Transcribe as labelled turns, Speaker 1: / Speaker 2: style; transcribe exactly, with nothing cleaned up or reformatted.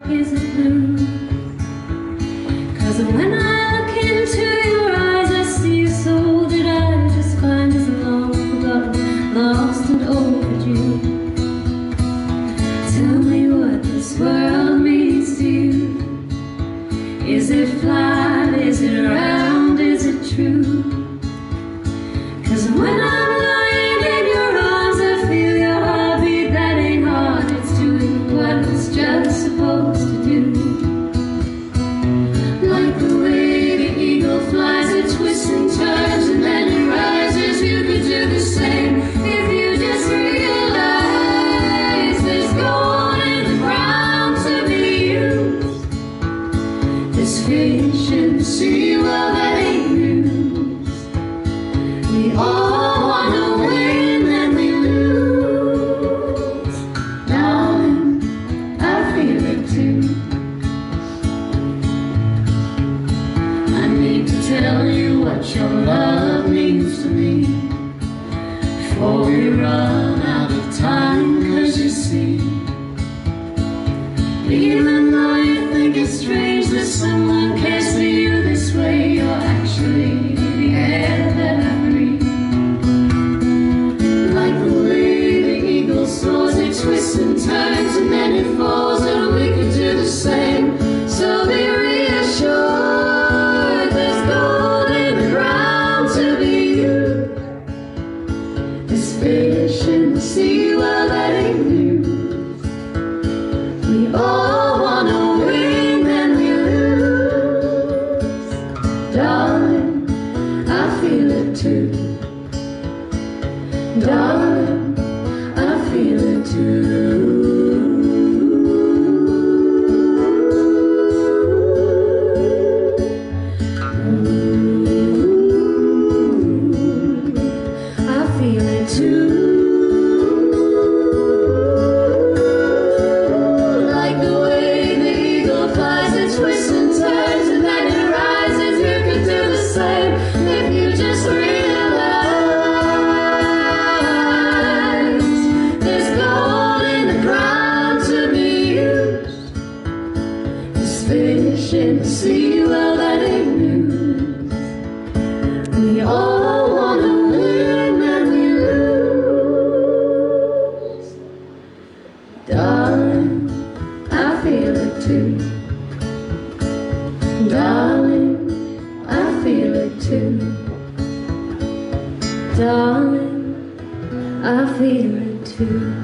Speaker 1: Is it blue? 'Cause when I look into your eyes, I see a soul that I just find is long forgotten, lost and overdue. Tell me what this world means to you. Is it flat? Is it round? Is it true? 'Cause when I'm lying in your arms, I feel your heartbeat. That ain't hard, it's doing what it's just supposed to do. Like the way the eagle flies, it twists and turns and then it rises. You could do the same if you just realize there's gold in the ground to be used. This fish in the sea, well, that ain't news. We all wanna win and we lose. Darling, I feel it too. I need to tell you what your love means to me before we run out of time. 'Cause you see, even though you think it's strange that someone cares for you this way, you're actually the air that I breathe. Like the way the eagle soars, it twists and turns and then it falls, and we could do the same. So be reassured, there's gold in the ground to be used. This fish in the sea, well, that ain't news. We all wanna win and we lose. Darling, I feel it too. Darling, I feel it too. I feel it too. Like the way the eagle flies, it twists and turns and then it rises. You could do the same if you just realize there's gold in the ground to be used. This fish in the sea, well, that ain't news. We all wanna win and we lose. Darling, I feel it too. Darling, I feel it too. Darling, I feel it too.